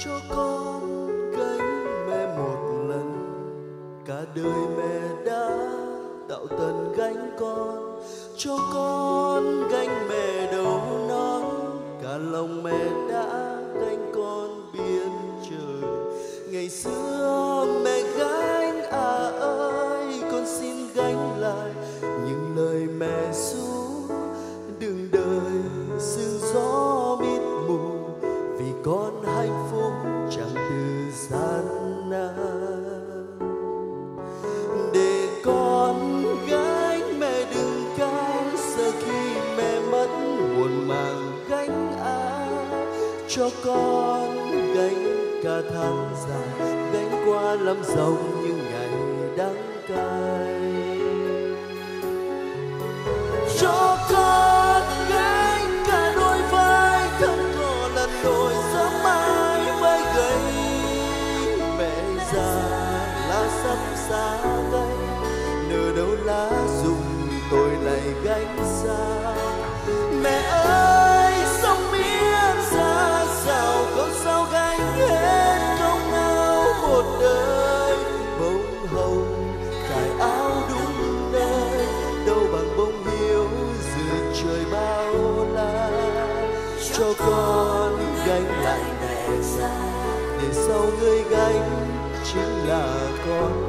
cho con gánh mẹ một lần. Cả đời mẹ đã tạo tần gánh con, cho con gánh mẹ đầu non. Cả lòng mẹ đã gánh con biển trời. Ngày xưa mẹ gánh ơi, con xin gánh lại những lời mẹ ru. Đừng đời sương gió mịt mù, vì con hạnh phúc chẳng từ gian nan. Để con gánh mẹ đừng can, sợ khi mẹ mất muộn màng gánh cho con gánh cả tháng dài, gánh qua lắm dòng những ngày đắng cay. Cho con gánh cả đôi vai, thân cò lần nổi sớm mai với gầy. Mẹ già lá sắp xa gánh, nỡ đâu lá rụng tôi lại gánh xa. Mẹ ơi sông miên xa sao, con sao gánh hết công áo một đời. Bông hồng trải áo đúng nơi, đâu bằng bông hiếu giữa trời bao la. Cho con gánh lại mẹ già, để sau người gánh chính là con.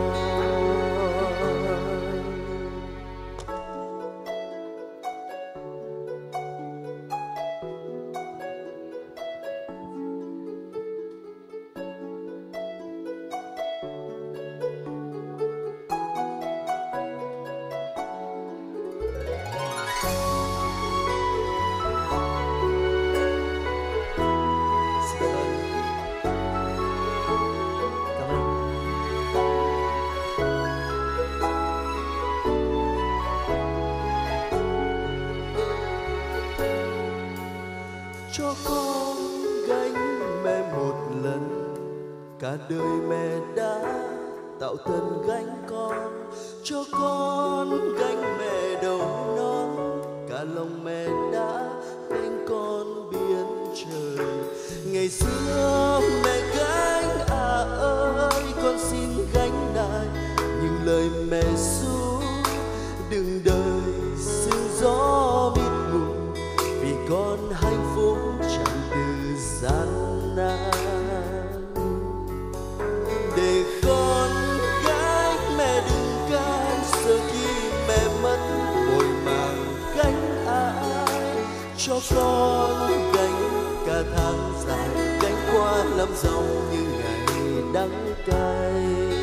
Cho con gánh mẹ một lần, cả đời mẹ đã tạo thân gánh con. Cho con gánh mẹ đầu non, cả lòng mẹ đã gánh con biển trời. Ngày xưa mẹ gánh ơi, con xin gánh lại những lời mẹ ru. Đừng đời sương gió mịt mù, vì con hạnh phúc chẳng từ gian nan. Để con gánh mẹ đừng can, sợ khi mẹ mất vội màng gánh ai. Cho con gánh cả tháng dài, gánh qua lắm dòng như ngày đắng cay.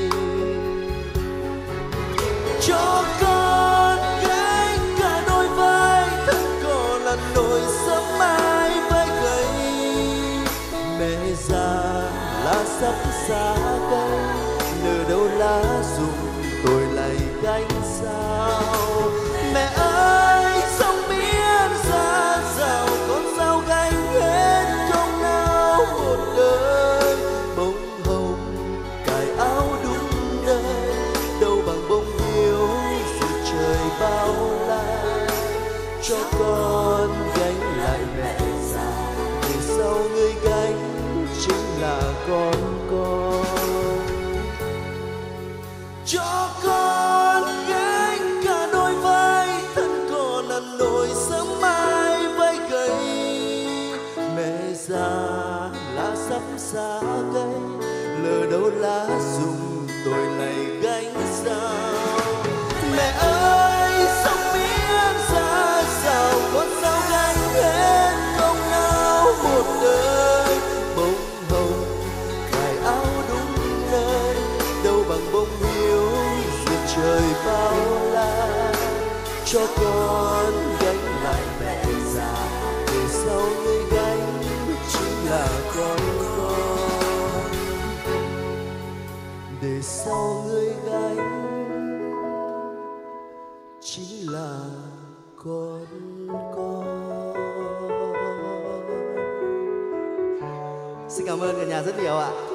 Cho con gánh cả đôi vai, thân cò lần nổi sớm mai với gầy. Mẹ già lá sắp xa cây, nỡ đâu lá rụng tôi lại gánh sao. Mẹ ơi sông miên xa rào, con sao gánh hết công áo một đời. Bông hồng cài áo đúng nơi, đâu bằng bông hiếu giữa trời bao la. Cho con gánh lại mẹ già, để sau người gánh chính là con. Cho con gánh cả đôi vai, thân cò lần nổi sớm mai với gầy. Mẹ già lá sắp xa cây, lỡ đâu lá rụng tôi lại gánh sao. Mẹ ơi sông miên xa sao, con sao gánh hết công áo một đời. Bông hồng cài áo đúng nơi, đâu bằng bông hiếu giữa trời bao la. Cho con gánh lại mẹ già, để sau người gánh chính là con. Để sau người gánh chính là con. Xin cảm ơn cả nhà rất nhiều ạ.